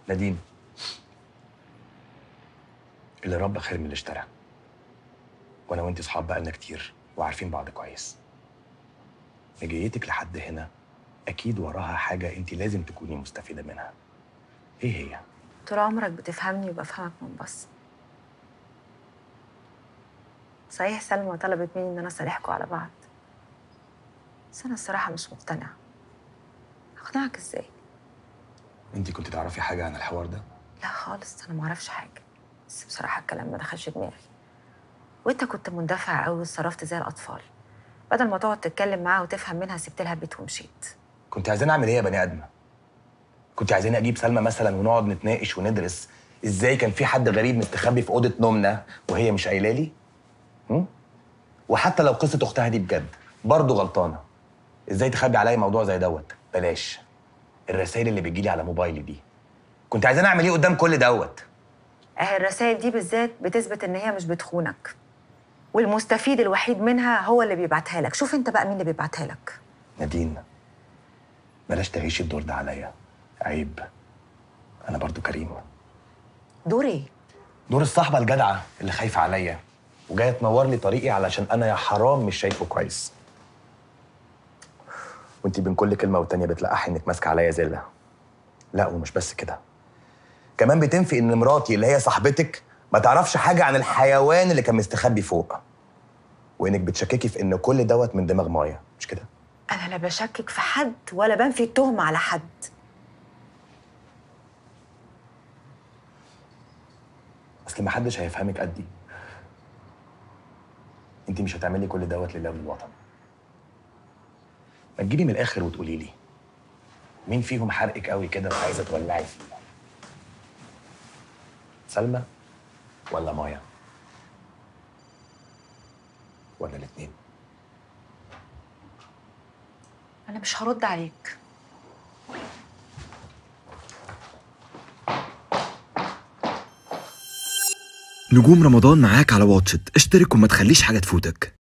نادين، اللي ربى خير من اللي اشترى. وانا وانتي صحاب بقالنا كتير وعارفين بعض كويس. مجيتك لحد هنا اكيد وراها حاجه انتي لازم تكوني مستفيده منها. ايه هي؟ طول عمرك بتفهمني وبفهمك من بس. صحيح سلمى طلبت مني ان انا اصالحكوا على بعض، بس انا الصراحه مش مقتنعه. اقنعك ازاي؟ انتي كنت تعرفي حاجه عن الحوار ده؟ لا خالص، انا ما اعرفش حاجه، بس بصراحه الكلام ما دخلش دماغي. وانت كنت مندفع قوي وتصرفت زي الاطفال، بدل ما تقعد تتكلم معاها وتفهم منها سبت لها البيت ومشيت. كنت عايزاني اعمل ايه يا بني ادمه؟ كنت عايزاني اجيب سلمى مثلا ونقعد نتناقش وندرس ازاي كان في حد غريب مستخبي في اوضه نومنا وهي مش قايله لي؟ وحتى لو قصه اختها دي بجد برضه غلطانه. ازاي تخبي عليا موضوع زي دوت؟ بلاش الرسائل اللي بتجيلي على موبايلي دي. كنت عايزاني اعمل ايه قدام كل دوت؟ اهي الرسائل دي بالذات بتثبت ان هي مش بتخونك، والمستفيد الوحيد منها هو اللي بيبعتها لك. شوف انت بقى مين اللي بيبعتها لك. نادين، بلاش تعيشي الدور ده عليا، عيب. انا برضو كريم. دور ايه؟ دور الصاحبه الجدعه اللي خايفه عليا وجايه تنور لي طريقي علشان انا يا حرام مش شايفه كويس. وانتي بين كل كلمه والتانيه بتلقحي انك ماسكه عليا زله. لا ومش بس كده، كمان بتنفي ان مراتي اللي هي صاحبتك ما تعرفش حاجه عن الحيوان اللي كان مستخبي فوق، وانك بتشككي في ان كل دوت من دماغ مايا، مش كده؟ انا لا بشكك في حد ولا بنفي التهمه على حد. اصل ما حدش هيفهمك قدي. انت مش هتعملي كل دوت لله وللوطن. ما تجيبي من الاخر وتقولي لي مين فيهم حرقك قوي كده وعايزه تولعي فيه؟ سلمى ولا مايا ولا الاثنين؟ انا مش هرد عليك. نجوم رمضان معاك على واتشت، اشترك وما تخليش حاجة تفوتك.